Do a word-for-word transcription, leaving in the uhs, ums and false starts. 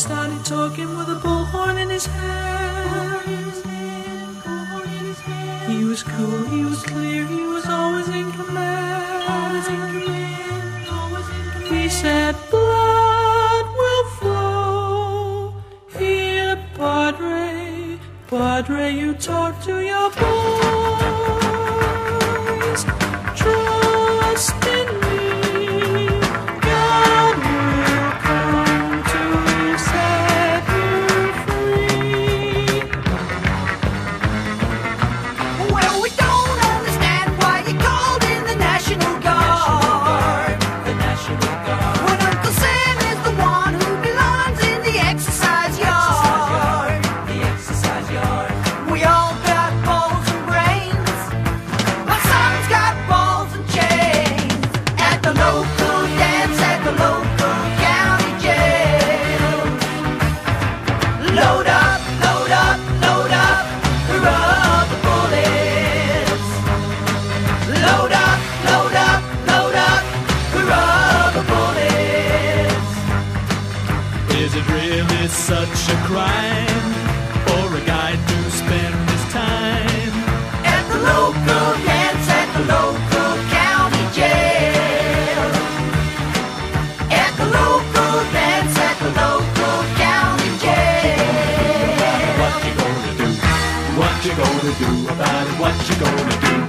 started talking with a bullhorn in his hand. He was cool, he was clear, he was always in command. He said, blood will flow here, Padre. Padre, you talk to your boys. Trust in me. God will come to set you free. Well, we don't understand why you called in the National Guard. The National Guard. When Uncle Sam is the one who belongs in the exercise yard. The exercise yard. We all got balls and brains. My son's got balls and chains. At the local dance, at the local county jail. Load up, load up, load up the rubber bullets. Load up, load up, load up the rubber bullets. Is it really such a crime for a guy to spend his time At the local dance, at the local county jail. At the local dance, at the local county jail. What you gonna do? What you gonna do about it? What you gonna do?